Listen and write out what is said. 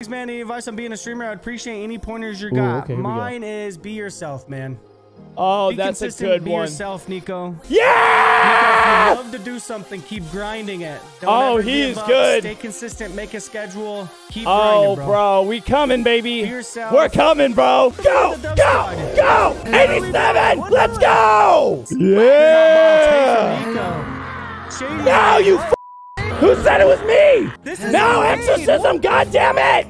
man, any advice on being a streamer? I'd appreciate any pointers you got. Okay, Mine is be yourself, man. Oh, be that's a consistent, good be one. yourself, Nikko. Yeah! Nikko, if you love to do something, keep grinding it. Don't ever he give is up. good. Stay consistent, make a schedule. Keep grinding, bro, we coming, baby. Be yourself. We're coming, bro. Go, go, go. 87. Let's go. Yeah. No, you. Who said it was me? No, exorcism. God damn it.